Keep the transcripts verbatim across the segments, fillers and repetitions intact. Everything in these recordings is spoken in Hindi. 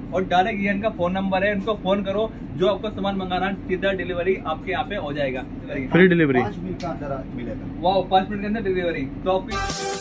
और डायरेक्ट ये इनका फोन नंबर है, इनको फोन करो, जो आपको सामान मंगाना है सीधा डिलीवरी आपके यहाँ पे हो जाएगा, फ्री डिलीवरी, पाँच मिनट के अंदर मिलेगा। वाह, पाँच मिनट के अंदर डिलीवरी। तो आपकी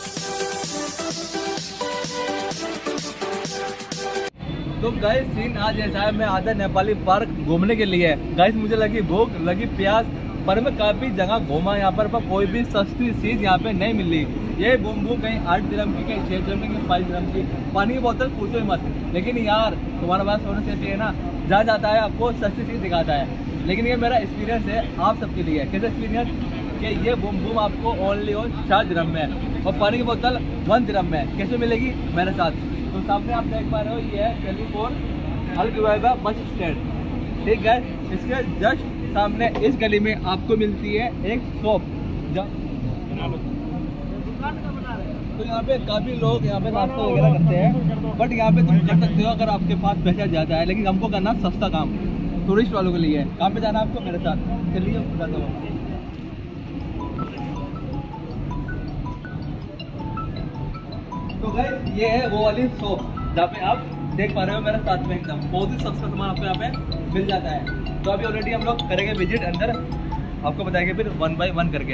तो गाइस सीन आज ऐसा है, मैं आधा नेपाली पार्क घूमने के लिए, गाइस मुझे लगी भूख, लगी प्यास, पर मैं काफी जगह घूमा यहाँ पर, पर कोई भी सस्ती चीज यहाँ पे नहीं मिली। ये बूम बूम कहीं आठ दिरहम की, कहीं छह दिरहम की, कहीं पाँच दिरहम की। पानी की बोतल पूछो ही मत। लेकिन यार तुम्हारे पास होने से चाहिए ना, जहाँ जाता है आपको सस्ती चीज दिखाता है। लेकिन ये मेरा एक्सपीरियंस है आप सबके लिए। कैसे एक्सपीरियंस कि ये बूम बूम आपको ओनली और चार दिरहम में, और पानी की बोतल वन दिरहम में। कैसे मिलेगी मेरे साथ? तो सामने आप देख पा रहे हो, ये है टेलीफोन अल गुवैबा बस स्टैंड, ठीक है। इसके जस्ट सामने इस गली में आपको मिलती है एक शॉप। तो यहाँ पे काफी लोग यहाँ पे नाश्ता वगैरह करते हैं, बट यहाँ पे तुम कर सकते हो अगर आपके पास पैसा ज्यादा है। लेकिन हमको करना सस्ता काम, टूरिस्ट वालों के लिए। कहाँ पे जाना है आपको? मेरे साथ चलिए बताता हूँ। तो गाइस ये है वो वाली शॉप जहाँ पे आप देख पा रहे हो मेरे साथ में, एकदम बहुत ही सस्ता सामान आपको यहाँ पे मिल जाता है। तो अभी ऑलरेडी हम लोग करेंगे विजिट अंदर, आपको बताएंगे फिर वन बाय वन करके।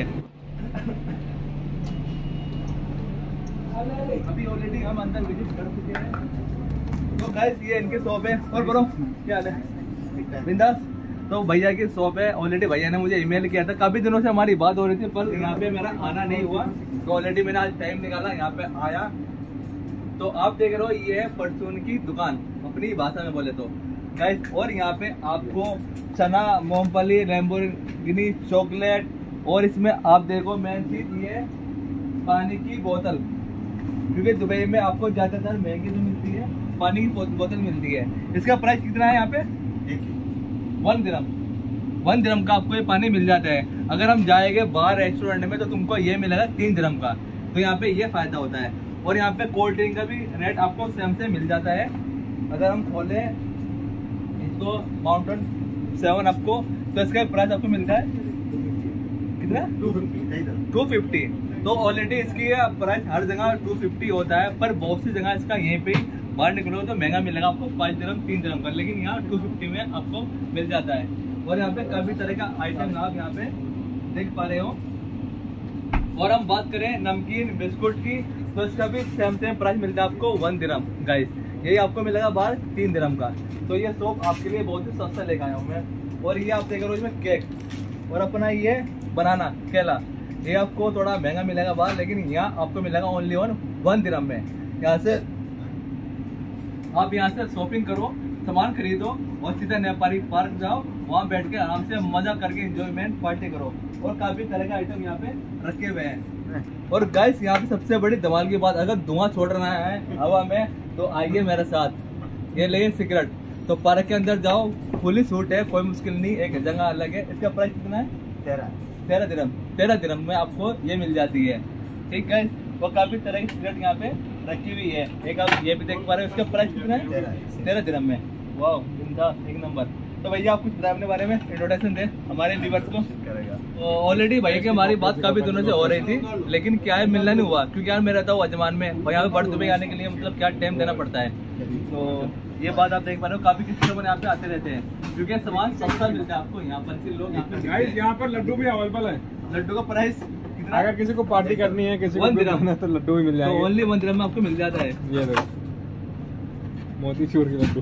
अभी ऑलरेडी हम अंदर विजिट कर चुके हैं। तो गाइस ये इनकी शॉप है। और ब्रो क्या हाल है? बिंदास। तो भैया की शॉप है। ऑलरेडी भैया ने मुझे ईमेल किया था, काफी दिनों से हमारी बात हो रही थी, पर यहाँ पे मेरा आना नहीं हुआ। तो ऑलरेडी मैंने आज टाइम निकाला, यहाँ पे आया। तो आप देख रहे हो ये है परचून की दुकान, अपनी भाषा में बोले तो गाइस। और यहाँ पे आपको चना, मूंगफली, लैम्बोर्गिनी, चॉकलेट, और इसमें आप देखो मेन चीज ये पानी की बोतल, क्योंकि दुबई में आपको ज्यादातर महंगी जो मिलती है पानी की बोतल मिलती है। इसका प्राइस कितना है यहाँ पे? वन दिरहम। वन दिरहम का आपको ये पानी मिल जाता है। अगर हम जाएंगे बाहर रेस्टोरेंट में तो तुमको ये मिलेगा तीन दिरहम का। तो यहाँ पे ये फायदा होता है। और यहाँ पे कोल्ड ड्रिंक का भी रेट आपको सेम से मिल जाता है। अगर हम खोले इसको माउंटेन सेवन आपको, तो इसका प्राइस आपको मिलता है कितना? Two fifty. तो ऑलरेडी इसकी प्राइस हर जगह टू फिफ्टी होता है, पर बहुत सी जगह इसका यहीं पे बाहर निकलो तो महंगा मिलेगा आपको, पाँच दिरहम तीन दिरहम का। लेकिन यहाँ टू फिफ्टी में आपको मिल जाता है। और यहाँ पे काफी तरह का आइटम आप यहाँ पे देख पा रहे हो। और हम बात करें नमकीन बिस्कुट की, तो इसका भी सेम सेम प्राइस मिलता है आपको वन दिरहम गाइस। यही आपको मिलेगा बाहर तीन दिरहम का। तो ये शॉप आपके लिए बहुत ही सस्ता लेकर आया हूँ मैं। और ये आप देख रहे हो इसमें केक, और अपना ये बनाना केला, ये आपको थोड़ा महंगा मिलेगा बाहर, लेकिन यहाँ आपको मिलेगा ओनली वन वन दिरहम में। यहाँ से आप यहाँ से शॉपिंग करो, सामान खरीदो और सीधा नेपाली पार्क जाओ, वहाँ बैठ के आराम से मजा करके एंजॉयमेंट पार्टी करो। और काफी तरह का आइटम यहाँ पे रखे हुए हैं। और गाइस यहाँ पे सबसे बड़ी धमाल की बात, अगर धुआं छोड़ रहा है हवा में तो आइए मेरे साथ। ये लेकिन सिगरेट तो पार्क के अंदर जाओ, फुली सूट है, कोई मुश्किल नहीं, एक जगह अलग है। इसका प्राइस कितना है? तेरह तेरह दिरहम। तेरह दिरहम में आपको ये मिल जाती है, ठीक है। वो काफी तरह की सिगरेट यहाँ पे रखी हुई है। एक आप ये भी देख पा रहे हो, इसका प्राइस कितना है? तेरह दिरहम में। वाह बिंदास, एक नंबर। तो भैया आप कुछ बताएं अपने बारे में, इंट्रोडक्शन दे हमारे व्यूअर्स को। ऑलरेडी भैया की हमारी बात काफी दिनों से हो रही थी, लेकिन क्या है मिलना नहीं हुआ, क्योंकि यार मैं रहता हूँ अजमान में, और यहाँ पे बड़ दुबई आने के लिए मतलब क्या टाइम देना पड़ता है। तो ये बात आप देख पा रहे हो, काफी किसी लोग यहाँ पे आते रहते हैं, क्योंकि सामान सस्ता मिलता है आपको यहाँ पर। लोग यहाँ पर लड्डू भी अवेलेबल है। लड्डू का प्राइस अगर किसी को पार्टी करनी है, किसी को दिरहम तो लड्डू भी मिल जाएगा। ओनली वन दिरहम में आपको मिल जाता है। ये देखो मोतीचूर के लड्डू,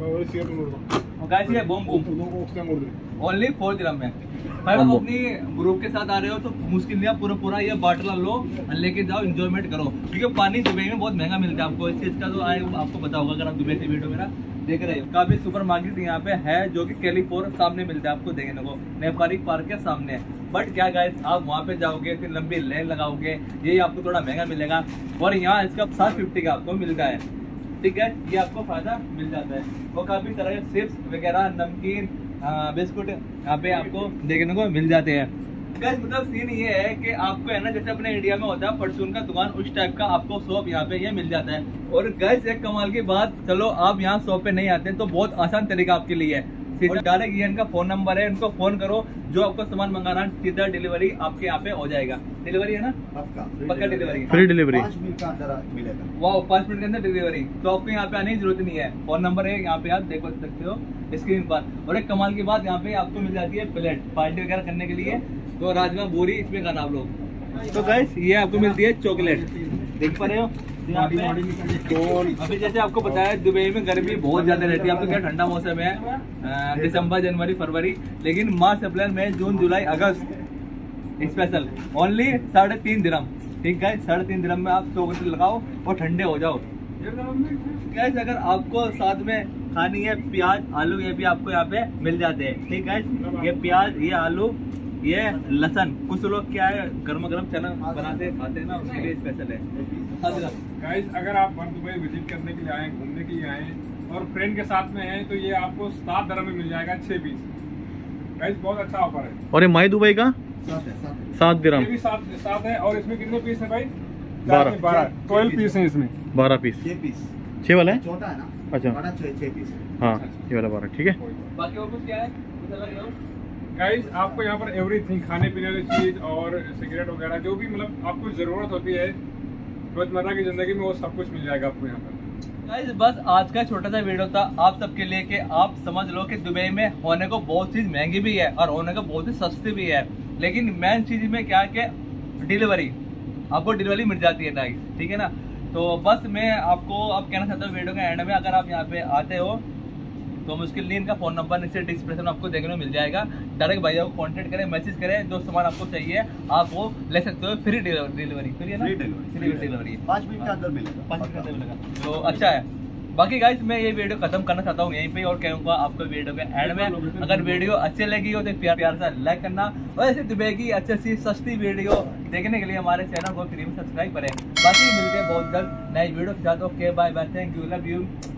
गाइस ये boom boom only four dirham में। भाई आप अपनी ग्रुप के साथ आ रहे हो तो मुश्किल नहीं, पूरा पूरा ये बाटला लो लेके जाओ, एंजॉयमेंट करो, क्योंकि पानी दुबई में बहुत महंगा मिलता है आपको। इस चीज का तो आए आपको पता होगा अगर आप दुबई से वीडियो मेरा देख रहे हो। काफी सुपर मार्केट यहाँ पे है जो कि कैलिफोर सामने मिलता है आपको देखने को, नेपाली पार्क के सामने। बट क्या गाइस आप वहाँ पे जाओगे फिर लंबी लाइन लगाओगे, ये आपको थोड़ा महंगा मिलेगा। और यहाँ इसका सात फिफ्टी का आपको मिलता है, ठीक है। ये आपको फायदा मिल जाता है। वो काफी तरह के चिप्स वगैरह, नमकीन, बिस्कुट यहाँ पे आपको देखने को मिल जाते हैं। गाइस मतलब सीन ये है कि आपको है ना, जैसे अपने इंडिया में होता है परचून का दुकान, उस टाइप का आपको शॉप यहाँ पे ये मिल जाता है। और गाइस एक कमाल की बात, चलो आप यहाँ शॉप पे नहीं आते तो बहुत आसान तरीका आपके लिए है। सीधा डायरेक्ट ये इनका फोन नंबर है, इनको फोन करो, जो आपको सामान मंगाना है सीधा डिलीवरी आपके यहाँ पे हो जाएगा। डिलीवरी है ना, पक्का पक्का डिलीवरी, फ्री डिलीवरी, पाँच मिनट का अंदर मिलेगा। वाह, पाँच मिनट के अंदर डिलीवरी। तो आपको यहाँ पे आने की जरूरत नहीं है, फोन नंबर है यहाँ पे आप देख सकते हो स्क्रीन पर। और एक कमाल की बात, यहाँ पे आपको मिल जाती है प्लेट पार्टी वगैरह करने के लिए, तो राजमा बोरी इसमें खाना आप लोग। तो गाइस ये आपको मिलती है चॉकलेट, देख पा रहे हो यहाँ पे। अभी जैसे आपको बताया दुबई में गर्मी बहुत ज्यादा रहती है, आपको क्या ठंडा मौसम है दिसंबर जनवरी फरवरी, लेकिन मार्च अप्रैल मई जून जुलाई अगस्त स्पेशल ओनली साढ़े तीन दिरहम। ठीक है, साढ़े तीन दिरहम में आप चॉकलेट लगाओ और ठंडे हो जाओ। गाइस अगर आपको साथ में खानी है प्याज आलू, ये भी आपको यहाँ पे मिल जाते हैं। ठीक है, ये प्याज, ये आलू, ये लहसन। कुछ लोग क्या है गर्मा गर्म चना बनाते खाते हैं ना, उसके लिए स्पेशल है। गाइस अगर आप दुबई विजिट करने के लिए आए, घूमने के लिए आए और फ्रेंड के साथ में हैं, तो ये आपको सात दिरहम में मिल जाएगा छह पीस। गाइस बहुत अच्छा ऑफर है। और ये माई दुबई का सात दिरहम, ये भी सात सात है। और इसमें कितने पीस है भाई? बारह बारह ट्वेल्व पीस है इसमें। बारह पीस, छह पीस, छह वाला है। छोटा है ना, अच्छा बड़ा छह छह पीस है। हाँ ये वाला बारह, ठीक है। बाकी और कुछ क्या है कुछ अलग हो? गाइस आपको यहाँ पर एवरीथिंग, खाने पीने वाली चीज और सिगरेट वगैरह जो भी मतलब आपको जरूरत होती है रोजमर्रा की जिंदगी में, वो सब कुछ मिल जाएगा आपको यहाँ पर। गाइस बस आज का छोटा सा वीडियो था आप सबके लिए कि आप समझ लो कि दुबई में होने को बहुत चीज महंगी भी है और होने को बहुत ही सस्ती भी है, लेकिन मेन चीज में क्या है कि डिलीवरी, आपको डिलीवरी मिल जाती है गाइस। ठीक है ना, तो बस मैं आपको अब कहना चाहता हूँ वीडियो के एंड में, अगर आप यहाँ पे आते हो तो मुश्किल नहीं, इनका फोन नंबर नीचे डिस्क्रिप्शन में आपको देखने को मिल जाएगा। डायरेक्ट भैया को कांटेक्ट करें, मैसेज करें, जो सामान आपको चाहिए आप वो ले सकते हो। फ्री डिलीवरी, फ्री है ना, फ्री डिलीवरी, पाँच मिनट के अंदर मिलेगा, पाँच मिनट के अंदर मिलेगा, तो अच्छा है। बाकी गाइस मैं ये वीडियो खत्म करना चाहता हूँ यहीं पे, और कहूँगा आपको वीडियो के एंड में अगर वीडियो अच्छी लगी हो तो प्यार प्यार से लाइक करना, और ऐसे दुबई की अच्छी अच्छी सस्ती वीडियो देखने के लिए हमारे चैनल को फ्री में सब्सक्राइब करें। बाकी मिलते हैं बहुत जल्द नई वीडियो के साथ। Okay bye bye, thank you, love you.